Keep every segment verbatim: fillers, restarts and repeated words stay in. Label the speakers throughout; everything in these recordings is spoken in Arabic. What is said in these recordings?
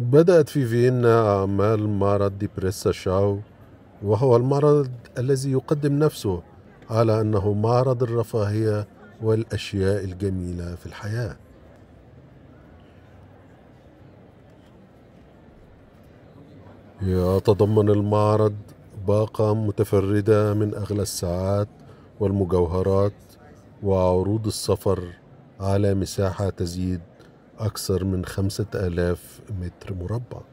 Speaker 1: بدأت في فيينا أعمال معرض ديبريسا شاو، وهو المعرض الذي يقدم نفسه على أنه معرض الرفاهية والأشياء الجميلة في الحياة. يتضمن المعرض باقة متفردة من أغلى الساعات والمجوهرات وعروض السفر على مساحة تزيد أكثر من خمسة آلاف متر مربع.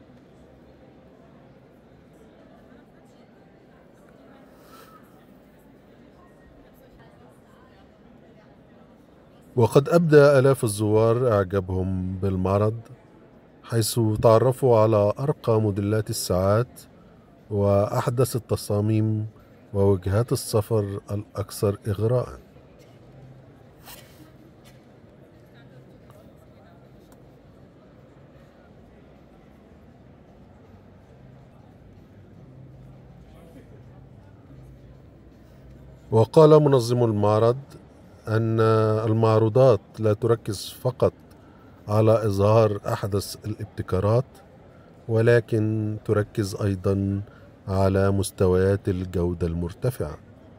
Speaker 1: وقد أبدى آلاف الزوار إعجابهم بالمعرض، حيث تعرفوا على أرقى موديلات الساعات وأحدث التصاميم ووجهات السفر الأكثر إغراءً. وقال منظم المعرض أن المعروضات لا تركز فقط على إظهار أحدث الابتكارات، ولكن تركز أيضا على مستويات الجودة المرتفعة.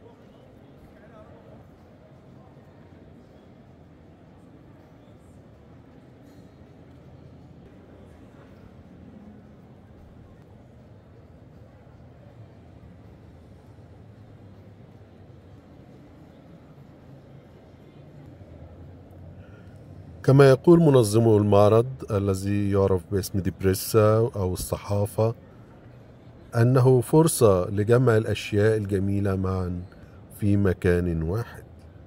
Speaker 1: كما يقول منظم المعرض الذي يعرف باسم ديبريسا أو الصحافة أنه فرصة لجمع الأشياء الجميلة معا في مكان واحد.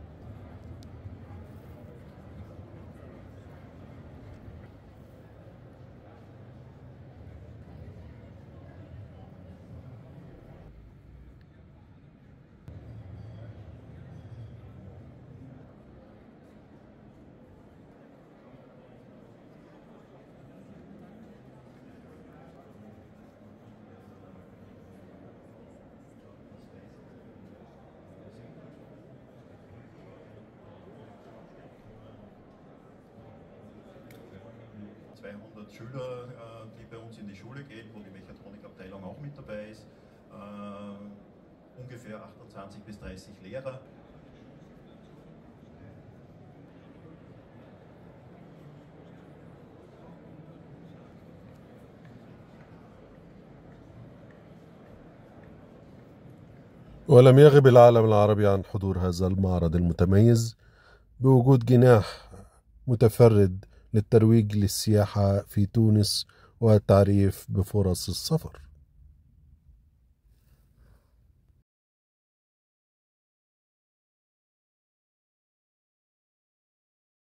Speaker 2: zweihundert Schüler, die bei uns in die Schule gehen, wo die Mechatronikabteilung auch mit dabei ist, ungefähr achtundzwanzig bis dreißig Lehrer.
Speaker 1: ولم يغب العالم العربي عن حضور هذا المعرض المتميز بوجود جناح متفرد للترويج للسياحة في تونس والتعريف بفرص السفر.